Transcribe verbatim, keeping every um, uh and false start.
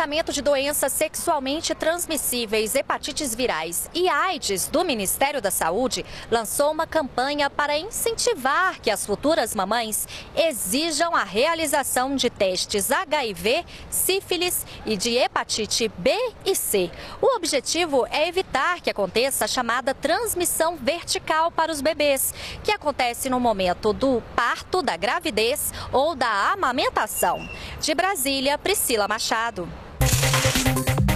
Departamento de Doenças Sexualmente Transmissíveis, Hepatites Virais e AIDS do Ministério da Saúde lançou uma campanha para incentivar que as futuras mamães exijam a realização de testes H I V, sífilis e de hepatite B e C. O objetivo é evitar que aconteça a chamada transmissão vertical para os bebês, que acontece no momento do parto, da gravidez ou da amamentação. De Brasília, Priscila Machado.